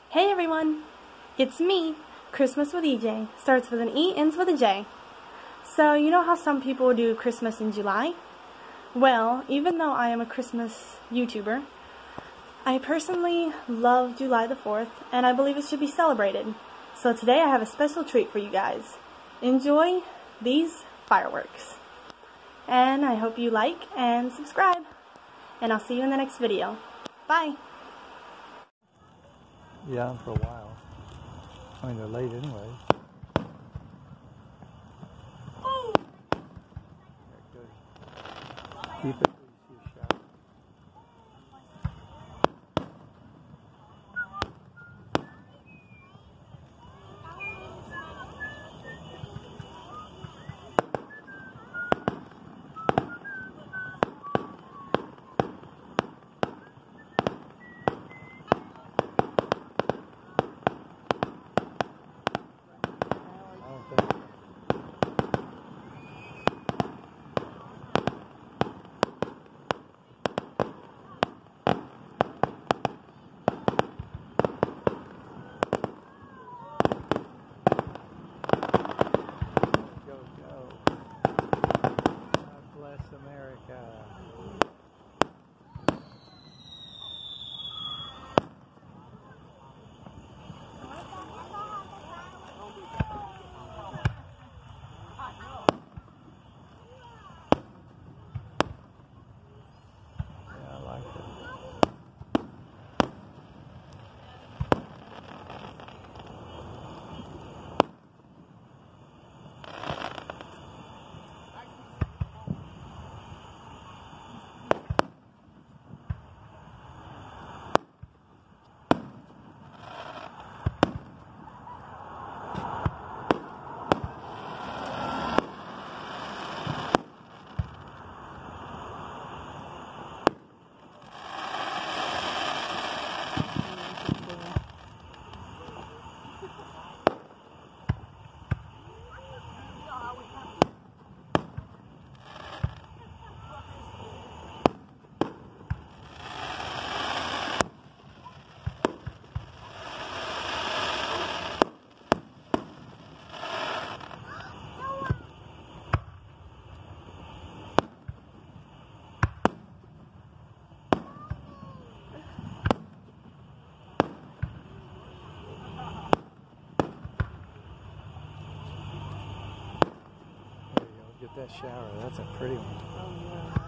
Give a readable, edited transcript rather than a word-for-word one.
Hey everyone, it's me, Christmas with EJ. Starts with an E, ends with a J. So you know how some people do Christmas in July? Well, even though I am a Christmas YouTuber, I personally love July the 4th, and I believe it should be celebrated. So today I have a special treat for you guys. Enjoy these fireworks. And I hope you like and subscribe. And I'll see you in the next video. Bye! Yeah, for a while. I mean, they're late anyway. Oh. Yeah, good. Keep it till you see a shower. I don't think so. Go. God bless America. Yeah, I like it. There you go. Get that shower. That's a pretty one. Oh, yeah.